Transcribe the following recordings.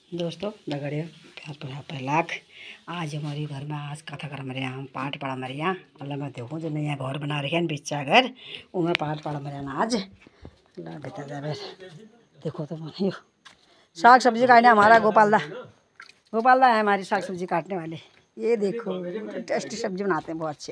दोस्तों दगड़ियों प्यार पर लाख आज हमारे घर में आज कथा कर मेरे यहाँ पाठ पढ़ा मेरे यहाँ अल्लाह मैं देखूँ जो नया घर बना रही है बिच्चा घर वो मैं पाठ पढ़ा मेरे यहाँ आज अल्लाह बेटा जाए देखो तो यो साग सब्जी काटने हमारा गोपाल दा है हमारी साग सब्जी काटने वाले। ये देखो टेस्टी सब्जी बनाते हैं बहुत अच्छे।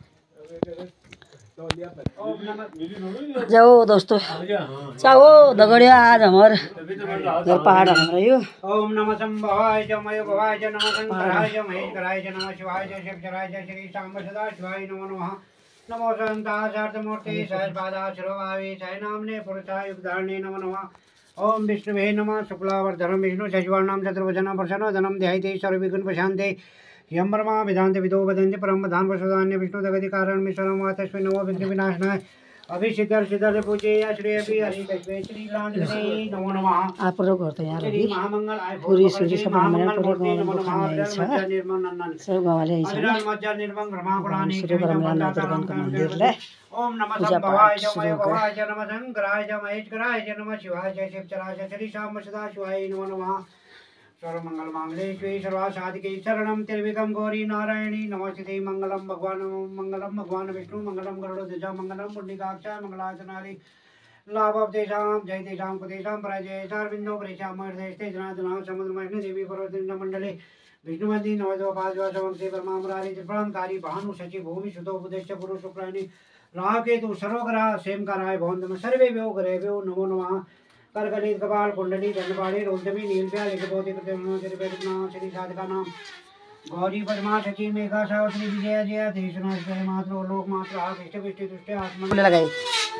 जाओ दोस्तों चाहो दगड़िया आज हमारे घर पहाड़ हमारा यो ओम नमः शंभवाय च मय भवाय च नमः शंकराय च महेश्वराय च नमः शिवाय च शिवचराय च श्री सांब सदा शिवाय नमो नमः नमो संतासार्थमूर्ति सहस्रपादा शिरोभावे साई नामने पुरुषाय युगधारणे नमो नमः ओम विष्णुवे नमः शुक्लावर्धनं विष्णु शशिवर्णं चतुर्भुजं प्रसन्नवदनं ध्यायते सर्वविघ्नोपशान्ते यं ब्रह्मा वेदान्ते विदो वदन्ति परम धाम प्रसादान्य विष्णु जगति कारण मिश्रम वा तस्मै नमो विघ्न विनाशनाय अभिसिद्धर सिद्धर पूजे श्री अभि हरि तस्मै श्री लांजने नमो नमः। आप लोग करते हैं यार अभी महामंगल पूरी सूरी सब हमारे पूरे गांव में खाने मज्जा निर्मल नंदन सब गांव वाले हैं मज्जा निर्मल ब्रह्मा पुराणी शुरू कर मेरा नादरगन का मंदिर ले ओम नमः शंभवाय च मय भवाय च नमः शंकराय च महेश्वराय च नमः शिवाय च शिवचराय च श्री सांब सदा शिवाय नमो नमः सर्वमंगल मांगल्ये शिवे सर्वासाधिके शरणं त्र्यंबकं गौरी नारायणी नमोस्तुते मंगलम भगवान विष्णु मंगलम गरुड़ध्वज मंगलम पुंडरीकाक्ष मंगलाचनारि लाभवतेषां जयतेषां कुतेषां पराजय सारविन्दो परेषामर्धेष्टे जनार्दनां समुद्रमग्न देवी पर्वतमण्डले विष्णुमती नवद्वपाद्वंशे ब्रह्मामुरारी त्रिपुरांकारी भानु शचि भूमि सुतो बुधश्च गुरु शुक्राणि राहुकेतु सर्वग्रह सेमकाराय भवन्तम सर्वे व्यो ग्रहेभ्यो नमो नमः। करगणित कपाल कुंडली दंडपाणी रोदमी नीलप्या लेखपोति कृतनाम श्री साधका नाम गौरी पद्मा शची मेघा सावत्री विजय जय देशनाथ मात्र लोक मात्र आष्ट विष्टि तुष्ट आत्मा लगाई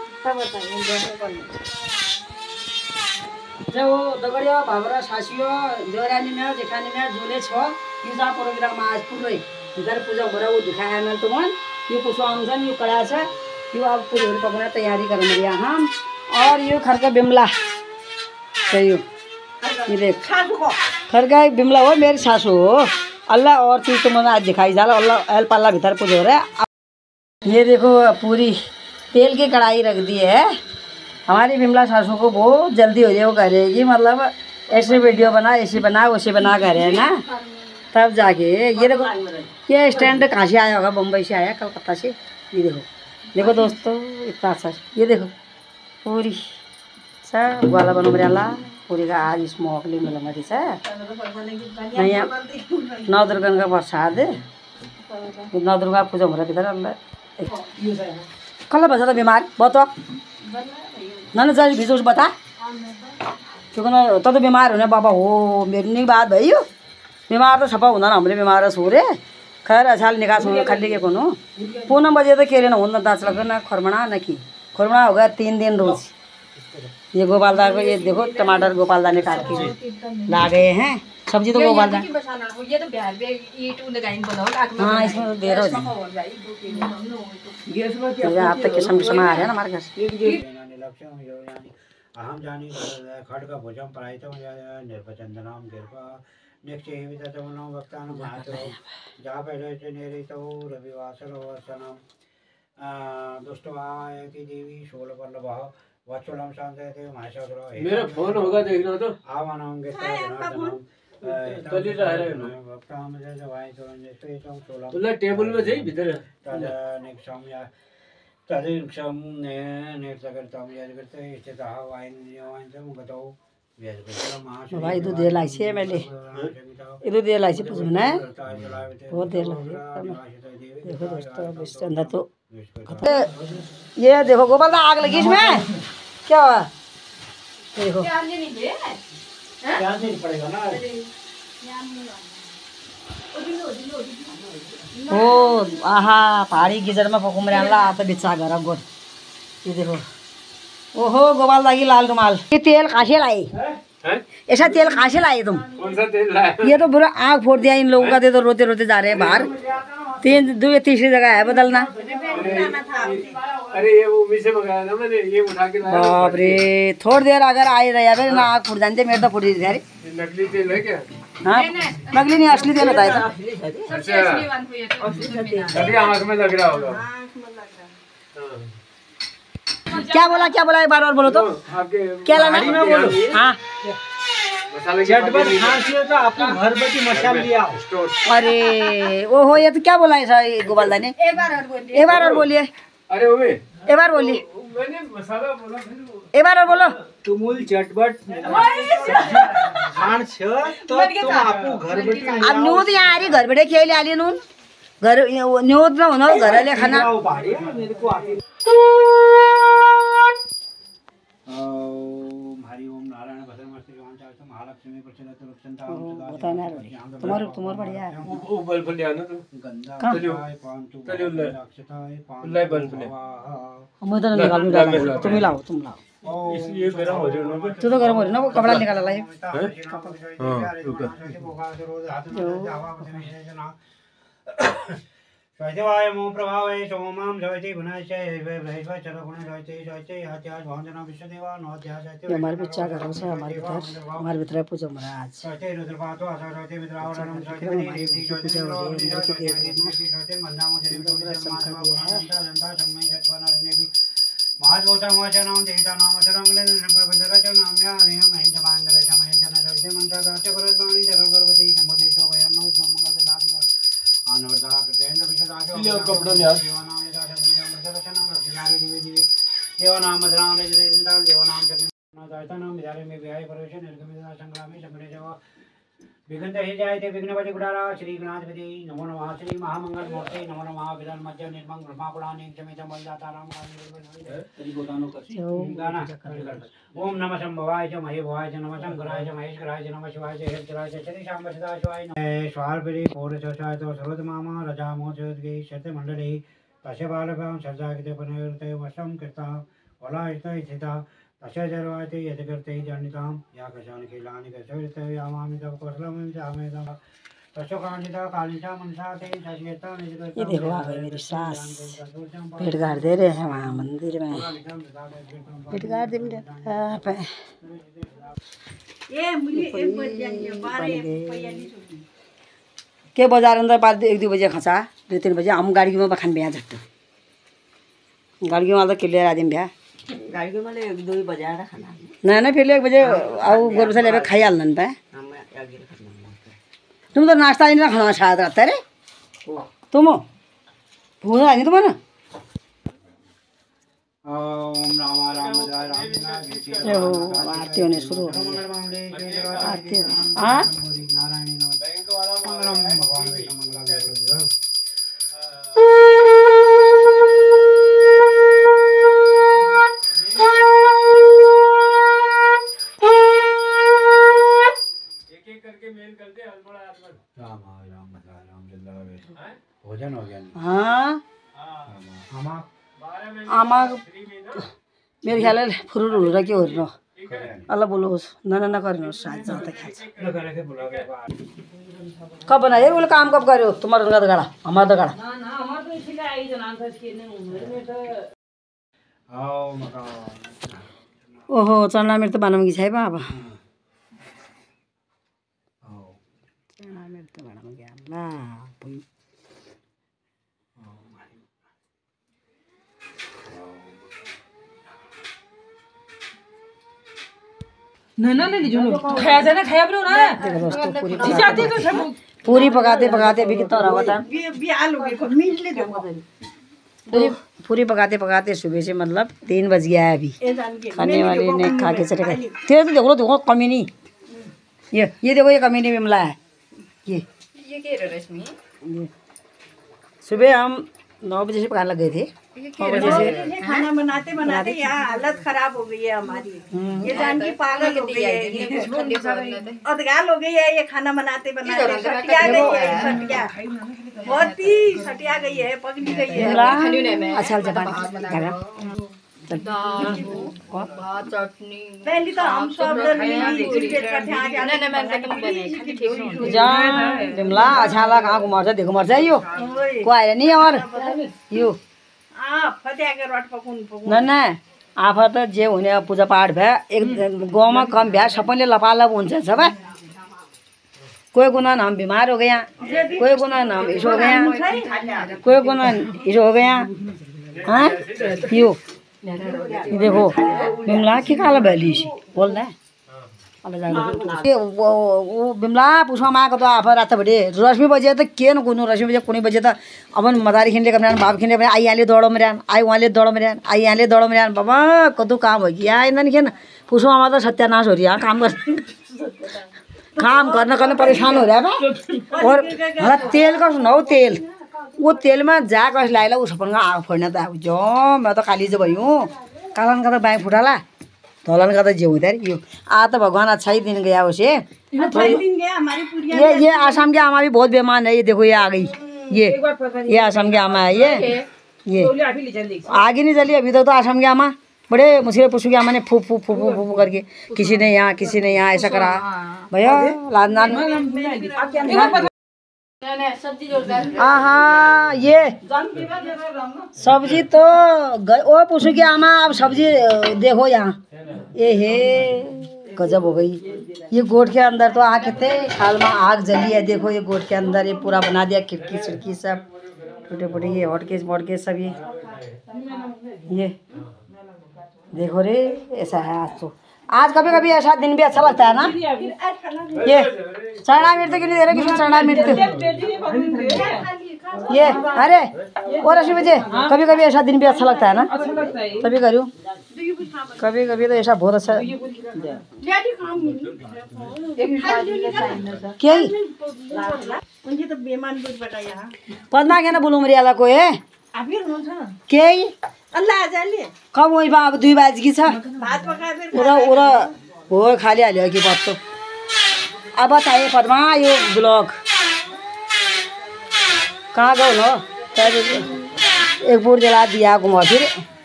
जो दगड़िया भावरा सासियो जोरानी में जेठानी में जोले छ पूजा प्रोग्राम आज पूरे इधर पूजा भरा वो दिखाया मैं तुमन ये पुष्पांजन ये कड़ा से ये आप पूरी पकना तैयारी कर मेरे यहाँ और ये खर का बिमला सही ये देख खर का बिमला हो मेरी सासू हो अल्लाह और चीज़ तो मैंने आज दिखाई जाला अल्लाह एल पाला भीतर पूज हो रहा है। ये देखो पूरी तेल की कढ़ाई रख दी है हमारी बिमला सासू को बहुत जल्दी हो जाए वो करेगी मतलब ऐसे वीडियो बना ऐसे बना वैसे बना कर रहे हैं ना तब जाके ये देखो ये स्टैंड कहाँ से आया होगा बम्बई से आया कलकत्ता से। ये देखो दोस्तों इतना अच्छा ये देखो पूरी सर वाला बनो मेरा पूरी का आज स्मोकली मिला मरी सर नहीं नौ दुर्गा का प्रसाद नौ दुर्गा पूजा हो रहा किधर अल्लाह कल बचा था बीमार बता ना चल भिजो बता क्योंकि ना तो बीमार होने बाबा हो मेरी नहीं बात भाई बीमार तो छपा होना ना हमने बीमार सो रे खैर अच्छा निकास होंगे खाली के कोनो पूनम बजे तो खेले ना होना दाच लग ना खोरमणा न की खोरमणा हो गया 3 दिन रोज। ये गोपालदा को ये देखो टमाटर गोपालदा ने काट के ला गए हैं सब्जी तो गोपालदा हाँ इसमें तो देर हो जाए आप तक किस्म किस्म आ रहे हैं ना हमारे घर अहम जानी खड्ग भुजं परायितं निर्भचन्दनां दीर्घ निक्षेपितमनो भक्तानां महतो जापैलस्य निरितो रविवासरो वसनं दुष्टवायति देवी शूलपल्लवः वत्सलं शान्तयते माहेश्वरो मेरा फोन होगा देखना तो आवानं गीताजनार्दनं तली रह रहे हो भक्तां जवाय तोरंजस्तेतं शूलं तुला टेबल में जाई भीतर तद निक्षम्य तदिक्षं निर्तकर्तं यद्गते स्थितः वायनयोऽन्तं गतौ बाबा इधर देर लाई से मैंने इधर देर लाई से पूछ ना बहुत देर लगी देखो दोस्तों इसके अंदर तो ये देखो गोपाल दा आग लगी इसमें क्या हुआ देखो ओ आहा पहाड़ी गिजर में पकुम रहा ला तो बिच्छा गरम गोट ये देखो ओहो गोपाल दा की लाल रुमाल ये तेल कहाँ से लाए ऐसा तेल कहाँ से लाए तुम कौन सा तेल लाया ये तो बुरा आँख फोड़ दिया इन लोगों का तो रोते रोते जा रहे हैं बाहर तीसरी जगह है बदलना। अरे ये वो मिसे मंगाया ना मैंने ये उठा के लाया बाप रे थोड़ी देर अगर आई रहा है ना आँख फूट जाते मेरे तो फूट रही नकली तेल है क्या हाँ नकली नहीं असली तेल होता है अच्छा अभी आँख में लग रहा होगा क्या बोला एक बार और बोलो तो क्या लाना हाँ मसाले की झटपट खांसी हो तो आपको घर बैठी मसाला लिया स्टोर। अरे ओहो ये तो क्या बोला है सर गोपाल ने? एक बार और बोलिए। अरे वो भी एक बार बोलिए। मैंने मसाला बोला फिर एक बार और बोलो। तुमुल झटपट खान छ तो तुम आपको घर बैठी अब न्यूज यहाँ आ रही घर बैठे खेल आली नून घर न्यूज में होना घर ले खाना। मेरे को आती ओम नारायण भद्रमस्ति वांचायत महालक्ष्मी प्रचलित लक्षणता तुम्हारे बढ़िया है। वो बल्ब ले आना तो गंधा चलियो ले बल्ब ले। मैं तो निकाल दूंगा तुम ही लाओ तुम लाओ। ये गरम हो रही है ना। तू तो गर्म हो रही ना वो कपड़ा निकाला ला ये। स्वयं मो प्रभावे सोमाम जयते गुणाशय बृहस्पति चरगुण जयते जयते आत्याज भावजना विश्वदेवा नोत्याज जयते। हमारे बच्चा का रोज है हमारे भीतर पूजा महाराज। जयते रुद्रपातो आशा जयते मित्रावरणम जयते देवती जयते जयते मंदामो जयते जनता जन्मय जत्वनारिने भी महाजोता मोचनाम देवता नाम चरंगले शंकर बजरच नाम्या हरिम महेंद्र मांगरे महेंद्र जयते मंत्र दाते परस्वाणी जगर्भवती संबोधेशो भयनो मंगल दाता आनवरदा कृतेन्द्र विशदाजो कपड़ों ले आ। देवानाम यदाशब्दम बजरचनाम रक्षिकारी दिवे दिवे देवानाम मधुराम रेजरेंद्र देवानाम जगन्नाथ दायतानाम विद्यालय में विहाय प्रवेश निर्गमिता संग्रामे संगणे जव विघ्न ही जायते विघ्नपति गुडारा श्री गणाधिपति नमो नमः श्री महामंगल मूर्ति नमो नमः विधान मध्य निर्मंग ब्रह्मा पुराणे क्षमित बलदाताराम गाना ओम नमः शंभवाय च महे भवाय च नमः शंकराय च महेश्वराय च नमः शिवाय च हेश्वराय च श्री शांब सदाशिवाय नमः स्वार्परि पौरचोषाय तो सर्वतमामा रजामो चोदगे शतमंडले तस्य बालकां सर्जागिते पुनर्ते वशं कृता वलायित स्थिता तस्य जरवायते यदगर्ते जनितां या कशान खिलानि कसविते यामामि तव कौशलमं जामे तव तस्य कांचिता कालिचा मनसा ते सचेता निजगर्ता। ये देखो आ गई मेरी सास पेट गाड़ दे रहे हैं वहाँ मंदिर में पेट गाड़ दे मेरे के बाजार अंदर पार 1-2 बजे खसा 2-3 बजे हम गाड़ी में बखान बिया झट्ट गाड़ी में आधा क्लियर आदमी बिया गाड़ी के माले 1-2 बजे आ खाना ना फिर 1 बजे आउ गोर से लेके खाई आलन पे। तुम तो नाश्ता नहीं खाना शायद रहता रे तुम भूल आई तुम ना। ओम राम राम राम ओ आरती होने शुरू हो गई आरती हाँ नारायण भगवान विष्णु भोजन हो गया। हाँ आमा मेरे ख्याल है फुरुर हुँदा के हो र अल्लाह बोलोस् न गरिनुहोस् साथ जाँदा खान्छ कब बनाए बोले काम कब गर्यो तुम्हारा तो गाड़ा हमारा तो गाड़ा ओहो चना मिर्च तो बनाऊंगी छै बाबा चना मिर्च तो बनाऊंगी अल्लाह नहीं जो खाया जाए ना खाया भी ना देखो दोस्तों जाते तो सब पूरी पकाते पकाते अभी कितना रहा था भी आलू के मीठले दो पूरी पकाते पकाते सुबह से मतलब 3 बज गया है अभी खाने वाले ने खा के चले गए। तेरे तो देखो कमी नहीं ये देखो ये कमी नहीं बिमला है ये सुबह हम 9 बजे से पकाने लग गए थे 9 बजे से खाना बनाते बनाते यहाँ हालत खराब हो गई है हमारी ये जान की पागल हो गई है अधगाल हो गई है ये खाना बनाते बनाते सटिया गई है सटिया बहुत ही सटिया गई है पगली गई है। अच्छा जबान पहले तो हम सब बिमला अच्छा ला कहाँ घुमाउँछ देखो मर्छ यो को आएर नि और यो न आफा त जे हुने पूजा पाठ भए एक गाउँमा कम भए सबैले लपालप हुन्छ सब कोई गुना हम बीमार हो गया कोई गुना हम इस हो गया कोई गुना इस हो गया हाँ यो देखो बिमला के काला बैली बोलना वो बिमला पुष्पा माँ को तो आप रात बड़े रश्मि बजे तो के न कुनु रश्मि बजे कुनी बजे तो अपन मदारी खिंडे कमरे बाप खिंडे कमरे आई आले दौड़ो मेरे आई वाले दौड़ो मेरे आई आले दौड़ो मेरे बाबा कदू काम हो गया इन्हें नहीं ना पुष्पा माँ तो सत्यानाश हो रही है काम करने परेशान हो रहा है ना। और मतलब तेल का सुनाओ तेल वो तेल में जा कस लाएला उस अपन का आग फोड़ना था जो मैं तो काली जो भई हूँ कालन का तो बैंक फुटाला धौलन का तो जो उधर यो आ तो भगवान अच्छा ही दिन गया उसे। ये आसाम के आमा भी बहुत बेमान है। ये देखो ये आ गई ये आसाम के आमा है ये आगे नहीं चली अभी तक तो आसाम के आमा बड़े मुझे पूछू के आमा ने फूक फूक फूक फूक करके किसी ने यहाँ ऐसा करा भैया लादना हाँ ये सब्जी तो वो पूछू कि आमा अब सब्जी देखो यहाँ ये है गजब हो गई। ये गोट के अंदर तो आग थे खाल में आग जली है। देखो ये गोट के अंदर ये पूरा बना दिया खिड़की खिड़की सब टूटे फूटे ये हॉटकेस वॉटकेस सब ये देखो रे ऐसा है आज कभी कभी ऐसा दिन भी अच्छा लगता है ना। ये चना मिर्च क्यों नहीं दे रहे किसी चना मिर्च ये अरे और ऐसी वजह कभी कभी ऐसा दिन भी अच्छा लगता है ना तभी करूँ कभी कभी तो ऐसा बहुत अच्छा क्या पदमा क्या ना बोलूँ मरियाला को है क्या अल्लाह जाले कब वही बाब 2 बजे की छ भात पकाए फिर उरा उरा हो खाली हाल्यो कि बात तो अब बताइए पदमा यो ब्लॉग कहाँ गयो न एक बोर्ड जला दिया घुमा फिर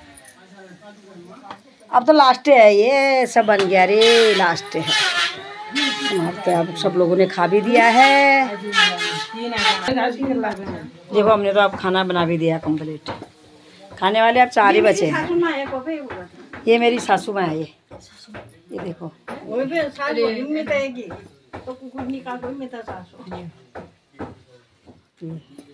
अब तो लास्ट है ये सब बन गया रे लास्ट है तो अब सब लोगों ने खा भी दिया है। देखो हमने तो अब खाना बना भी दिया कंप्लीट खाने वाले अब 4 ही बचे हैं। ये मेरी सासू माँ है ये देखो तो